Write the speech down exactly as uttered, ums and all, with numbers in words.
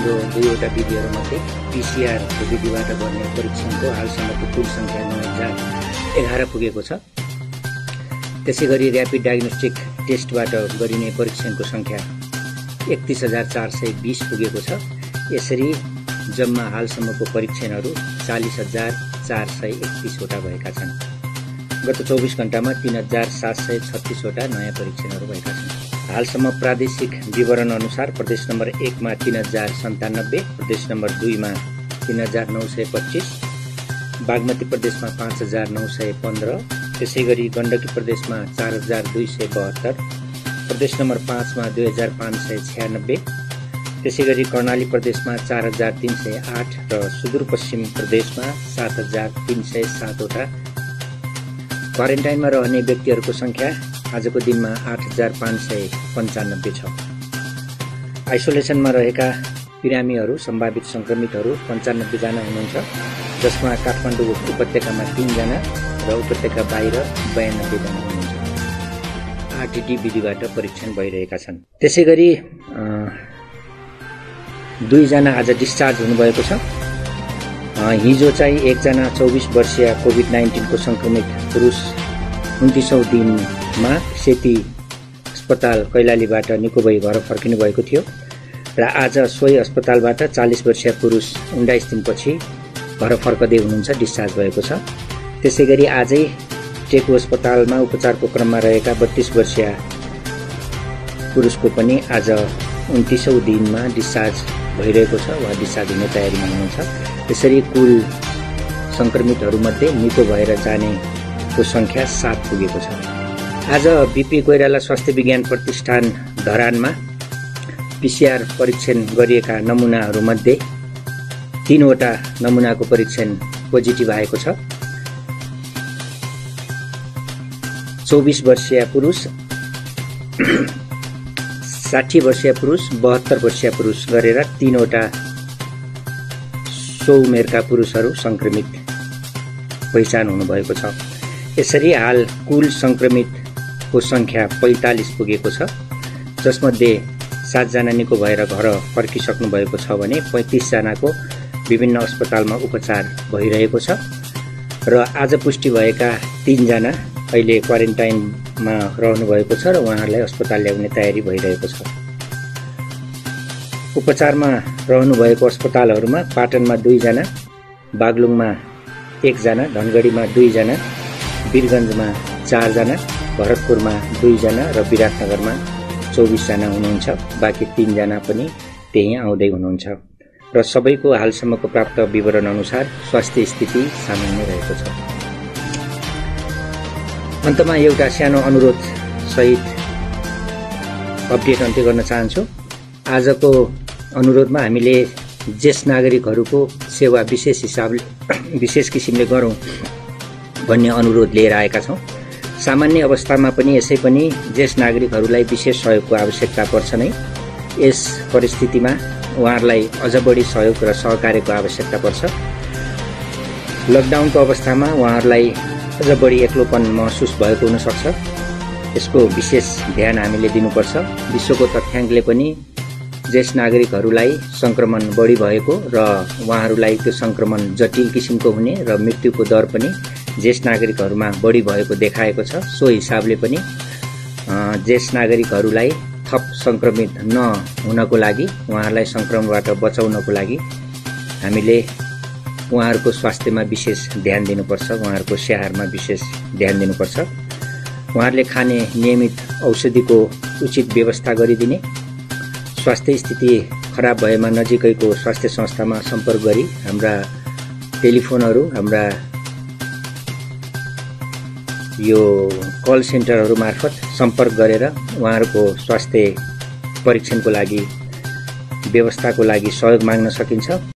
हाम्रो दुईवटा विधिहरूमध्ये पीसीआर विधिबाट गर्ने परीक्षणको हालसम्मको कुल संख्या नौ हजार एघार पुगेको छ। त्यसैगरी र्यापिड डायग्नोस्टिक टेस्टबाट गरिने परीक्षणको संख्या एकतीस हजार चार सय बीस पुगेको छ। यसरी जम्मा हालसम्मको परीक्षणहरू चालीस हजार चार सय एकतीसवटा भएका छन्। गत चौबीस घण्टामा तीन हजार सात सय छत्तीसवटा नयाँ परीक्षणहरू भएका छन्। हालसम्म प्रादेशिक विवरण अनुसार प्रदेश नम्बर एकमा तीन हजार सन्तानब्बे, प्रदेश नम्बर दुईमा तीन हजार नौ सय पच्चिस, बागमती प्रदेशमा पाँच हजार नौ सय पन्ध्र, त्यसैगरी गण्डकी प्रदेशमा चार हजार दुई सय बहत्तर, प्रदेश नम्बर पाँचमा दुई हजार पाँच सय छ्यानब्बे, त्यसैगरी कर्णाली प्रदेशमा चार हजार तीन सय आठ र सुदूरपश्चिम प्रदेशमा सात हजार तीन सय सातवटा। क्वारेन्टाइनमा रहने व्यक्तिहरूको संख्या आजको दिनमा आठ हजार पाँच सय पन्चानब्बे छ। आइसोलेसनमा रहेका बिरामीहरू संभावित संक्रमितहरू पन्चानब्बे जना हुनुहुन्छ, जसमा काठमाडौँ उपत्यकामा तीनजना र उपत्यका बाहिर बयानब्बे जना हुनुहुन्छ। आरटीटी विधिबाट परीक्षण भइरहेका छन्। त्यसैगरी दुईजना आज डिस्चार्ज हुनुभएको छ। हिजो चाहिँ एकजना चौबिस वर्षीय कोभिड नाइन्टिनको संक्रमित पुरुष उन्तिसौँ दिनमा सेती अस्पताल कैलालीबाट निको भई घर फर्किनु भएको थियो र आज सोही अस्पतालबाट चालीस वर्षीय पुरुष उन्नाइस दिनपछि घर फर्कदै हुनुहुन्छ, डिस्चार्ज भएको छ। त्यसैगरी आजै टेकु अस्पतालमा उपचारको क्रममा रहेका बत्तीस वर्षीय पुरुषको पनि आज उन्तिसौँ दिनमा डिस्चार्ज भइरहेको छ वा डिस्चार्ज हुने तयारीमा हुनुहुन्छ। त्यसरी कुल संक्रमितहरूमध्ये निको भएर जानेको संख्या सात पुगेको छ। आज बीपी कोइराला स्वास्थ्य विज्ञान प्रतिष्ठान धरानमा पीसीआर परीक्षण गरिएका नमुनाहरूमध्ये तीनवटा नमुनाको परीक्षण पोजिटिभ आएको छ। चौबीस वर्षीय पुरुष, साठी वर्षीय पुरुष, बहत्तर वर्षीय पुरुष गरेर तीनवटा सौ उमेरका पुरुषहरू संक्रमित पहिचान हुनुभएको छ। यसरी हाल कुल संक्रमितको संख्या पैंतालीस पुगेको छ, जसमध्ये सातजना निको भएर घर फर्किसक्नु भएको छ भने पैंतीस जनाको विभिन्न अस्पतालमा उपचार भइरहेको छ र आज पुष्टि भएका तीनजना अहिले क्वारेन्टाइनमा रहनुभएको छ र उहाँहरूलाई अस्पताल ल्याउने तयारी भइरहेको छ। उपचारमा रहनुभएको अस्पतालहरूमा पाटनमा दुईजना, बागलुङमा एकजना, धनगढीमा दुईजना, वीरगञ्जमा चारजना, भरतपुरमा दुईजना र विराटनगरमा चौबिसजना हुनुहुन्छ। बाँकी तीनजना पनि त्यही आउँदै हुनुहुन्छ र सबैको हालसम्मको प्राप्त विवरण अनुसार स्वास्थ्य स्थिति सामान्य रहेको छ। अन्तमा एउटा सानो अनुरोध सहित अपडेट अन्त्य गर्न चाहन्छु। आजको अनुरोधमा हामीले ज्येष्ठ नागरिकहरूको सेवा विशेष हिसाबले विशेष किसिमले गरौँ भन्ने अनुरोध लिएर आएका छौँ। सामान्य अवस्थामा पनि यसै पनि ज्येष्ठ नागरिकहरूलाई विशेष सहयोगको आवश्यकता पर्छ नै। यस परिस्थितिमा उहाँहरूलाई अझ बढी सहयोग र सहकार्यको आवश्यकता पर्छ। लकडाउनको अवस्थामा उहाँहरूलाई अझ बढी एक्लोपन महसुस भएको हुन सक्छ। यसको विशेष ध्यान हामीले दिनुपर्छ। विश्वको तथ्याङ्कले पनि ज्येष्ठ नागरिकहरूलाई संक्रमण बढी भएको र उहाँहरूलाई त्यो संक्रमण जटिल किसिमको हुने र मृत्युको दर पनि ज्येष्ठ नागरिकहरूमा बढी भएको देखाएको छ। सो हिसाबले पनि ज्येष्ठ नागरिकहरूलाई थप संक्रमित नहुनको लागि, उहाँहरूलाई संक्रमणबाट बचाउनको लागि हामीले उहाँहरूको स्वास्थ्यमा विशेष ध्यान दिनुपर्छ, उहाँहरूको स्याहारमा विशेष ध्यान दिनुपर्छ। उहाँहरूले खाने नियमित औषधिको उचित व्यवस्था गरिदिने, स्वास्थ्य स्थिति खराब भएमा नजिकैको स्वास्थ्य संस्थामा सम्पर्क गरी हाम्रा टेलिफोनहरू, हाम्रा यो कल सेन्टरहरू मार्फत सम्पर्क गरेर उहाँहरूको स्वास्थ्य परीक्षणको लागि व्यवस्थाको लागि सहयोग माग्न सकिन्छ।